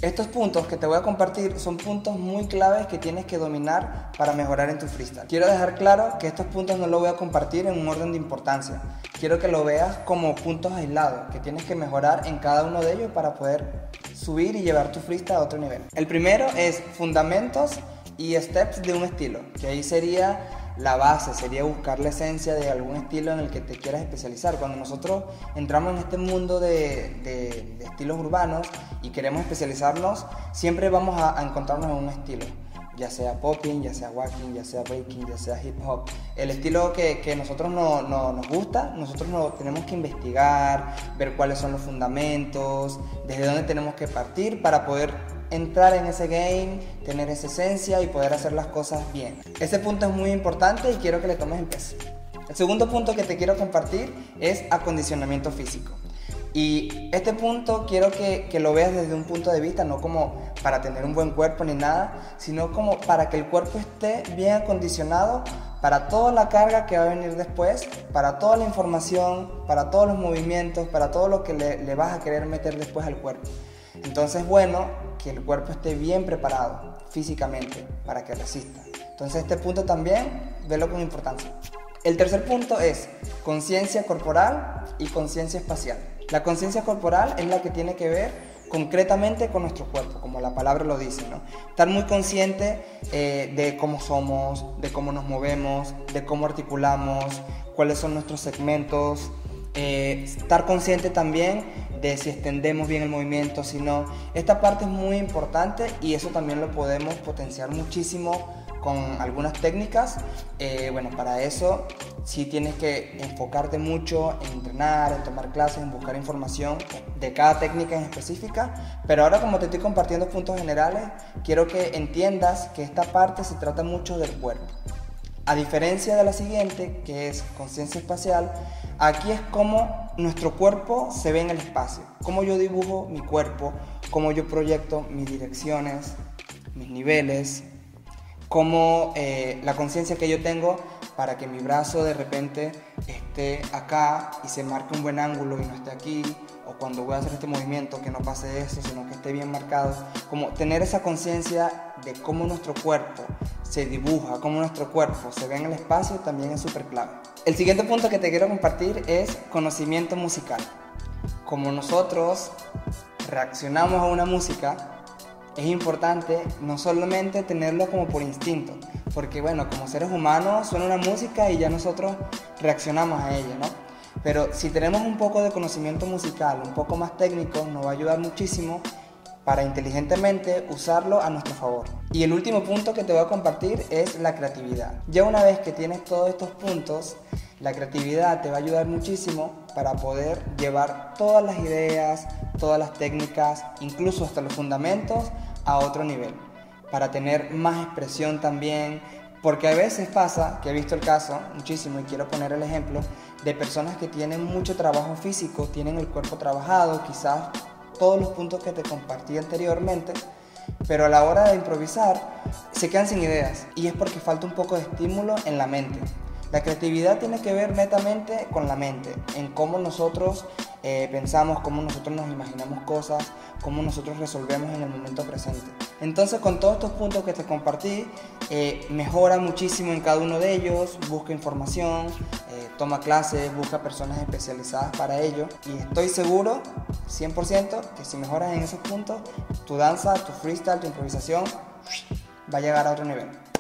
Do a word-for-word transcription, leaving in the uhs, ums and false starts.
Estos puntos que te voy a compartir son puntos muy claves que tienes que dominar para mejorar en tu freestyle. Quiero dejar claro que estos puntos no los voy a compartir en un orden de importancia. Quiero que lo veas como puntos aislados, que tienes que mejorar en cada uno de ellos para poder subir y llevar tu freestyle a otro nivel. El primero es fundamentos y steps de un estilo, que ahí sería la base, sería buscar la esencia de algún estilo en el que te quieras especializar. Cuando nosotros entramos en este mundo de, de, de estilos urbanos y queremos especializarnos, siempre vamos a, a encontrarnos en un estilo, ya sea popping, ya sea walking, ya sea breaking, ya sea hip hop. El estilo que, que nosotros no, no, nos gusta, nosotros no, tenemos que investigar, ver cuáles son los fundamentos, desde dónde tenemos que partir para poder entrar en ese game, tener esa esencia y poder hacer las cosas bien. Ese punto es muy importante y quiero que le tomes el peso. El segundo punto que te quiero compartir es acondicionamiento físico. Y este punto quiero que, que lo veas desde un punto de vista, no como para tener un buen cuerpo ni nada, sino como para que el cuerpo esté bien acondicionado para toda la carga que va a venir después, para toda la información, para todos los movimientos, para todo lo que le, le vas a querer meter después al cuerpo. Entonces, bueno, que el cuerpo esté bien preparado físicamente para que resista. Entonces, este punto también, velo con importancia. El tercer punto es conciencia corporal y conciencia espacial. La conciencia corporal es la que tiene que ver concretamente con nuestro cuerpo, como la palabra lo dice, ¿no? Estar muy consciente eh, de cómo somos, de cómo nos movemos, de cómo articulamos, cuáles son nuestros segmentos. Eh, estar consciente también de si extendemos bien el movimiento, si no. Esta parte es muy importante y eso también lo podemos potenciar muchísimo con algunas técnicas. Eh, bueno, para eso sí tienes que enfocarte mucho en entrenar, en tomar clases, en buscar información de cada técnica en específica. Pero ahora, como te estoy compartiendo puntos generales, quiero que entiendas que esta parte se trata mucho del cuerpo. A diferencia de la siguiente, que es conciencia espacial, aquí es cómo nuestro cuerpo se ve en el espacio, cómo yo dibujo mi cuerpo, cómo yo proyecto mis direcciones, mis niveles, cómo eh, la conciencia que yo tengo para que mi brazo de repente esté acá y se marque un buen ángulo y no esté aquí, o cuando voy a hacer este movimiento que no pase eso, sino que esté bien marcado. Como tener esa conciencia de cómo nuestro cuerpo se dibuja, cómo nuestro cuerpo se ve en el espacio también es súper clave. El siguiente punto que te quiero compartir es conocimiento musical. Como nosotros reaccionamos a una música, es importante no solamente tenerlo como por instinto, porque bueno, como seres humanos suena una música y ya nosotros reaccionamos a ella, ¿no? Pero si tenemos un poco de conocimiento musical, un poco más técnico, nos va a ayudar muchísimo para inteligentemente usarlo a nuestro favor. Y el último punto que te voy a compartir es la creatividad. Ya una vez que tienes todos estos puntos, la creatividad te va a ayudar muchísimo para poder llevar todas las ideas, todas las técnicas, incluso hasta los fundamentos, a otro nivel, para tener más expresión también, porque a veces pasa, que he visto el caso muchísimo y quiero poner el ejemplo, de personas que tienen mucho trabajo físico, tienen el cuerpo trabajado, quizás todos los puntos que te compartí anteriormente, pero a la hora de improvisar se quedan sin ideas y es porque falta un poco de estímulo en la mente. La creatividad tiene que ver netamente con la mente, en cómo nosotros eh, pensamos, cómo nosotros nos imaginamos cosas, cómo nosotros resolvemos en el momento presente. Entonces, con todos estos puntos que te compartí, eh, mejora muchísimo en cada uno de ellos, busca información, eh, toma clases, busca personas especializadas para ello y estoy seguro, cien por ciento, que si mejoras en esos puntos, tu danza, tu freestyle, tu improvisación va a llegar a otro nivel.